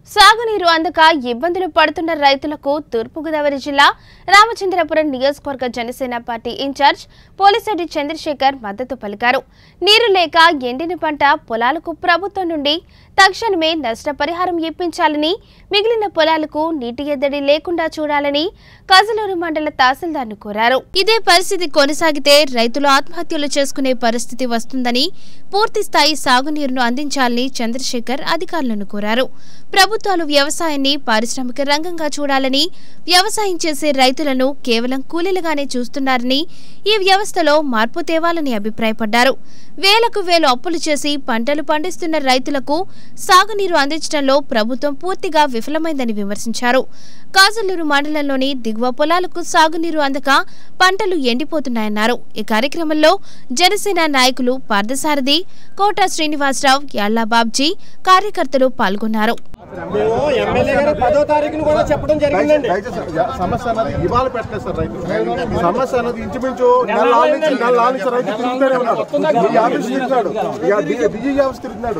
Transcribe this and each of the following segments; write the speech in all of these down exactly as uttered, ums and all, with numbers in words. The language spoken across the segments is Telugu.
సాగునీరు అందక ఇబ్బందులు పడుతున్న రైతులకు తూర్పుగోదావరి జిల్లా రామచంద్రపురం నియోజకవర్గ జనసేన పార్టీ ఇన్ఛార్జ్ పోలిశెట్టి చంద్రశేఖర్ మద్దతు పలికారు. నీరు లేక ఎండిన పంట పొలాలకు ప్రభుత్వం నుండి తక్షణమే నష్టపరిహారం ఇప్పించాలని, మిగిలిన పొలాలకు నీటి ఎద్దడి లేకుండా చూడాలని కజలూరు మండల తహసీల్దార్ను కోరారు. ఇదే పరిస్థితి కొనసాగితే రైతులు ఆత్మహత్యలు చేసుకునే పరిస్థితి వస్తుందని, పూర్తి స్థాయి సాగునీరును అందించాలని చంద్రశేఖర్ అధికారులను కోరారు. ప్రభుత్వాలు వ్యవసాయాన్ని పారిశ్రామిక రంగంగా చూడాలని, వ్యవసాయం చేసే రైతులను కేవలం కూలీలుగానే చూస్తున్నారని, ఈ వ్యవస్థలో మార్పు తేవాలని అభిప్రాయపడ్డారు. వేలకు వేలు అప్పులు చేసి పంటలు పండిస్తున్న రైతులకు సాగునీరు అందించడంలో ప్రభుత్వం పూర్తిగా విఫలమైందని విమర్శించారు. కాజలూరు మండలంలోని దిగువ పొలాలకు సాగునీరు అందక పంటలు ఎండిపోతున్నాయన్నారు. ఈ కార్యక్రమంలో జనసేన నాయకులు పార్థసారథి, కోట శ్రీనివాసరావు, యాళ్ల బాబ్జీ కార్యకర్తలు పాల్గొన్నారు. పదో తారీఖును కూడా చెప్పడం జరిగిందండి. సమస్య అన్నది ఇవాళ పెట్టలేదు సార్. రైతు సమస్య అన్నది ఇంచుమించు నెల నుంచి నెల నుంచి రైతు తిరుగుతూనే ఉన్నాడు. ఆఫీస్ తిరుగుతున్నాడు, బిజీ ఆఫీస్ తిరుగుతున్నాడు.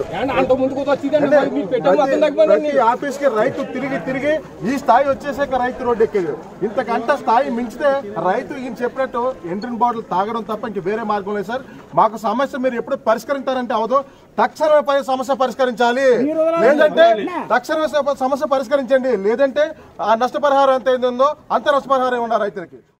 ప్రతి ఆఫీస్ కి రైతు తిరిగి తిరిగి ఈ స్థాయి వచ్చేసాక రైతు రోడ్డు ఎక్కేది. ఇంతకంట స్థాయి మించితే రైతు ఈయన చెప్పినట్టు ఎండ్రిన్ బాటిల్ తాగడం తప్ప ఇంక వేరే మార్గం లేదు సార్. మాకు సమస్య మీరు ఎప్పుడు పరిష్కరించారంటే అవదో, తక్షణమే సమస్య పరిష్కరించాలి. లేదంటే తక్షణమే సమస్య పరిష్కరించండి, లేదంటే ఆ నష్టపరిహారం ఎంత అయిందో అంత నష్టపరిహారం ఉండాలి రైతులకి.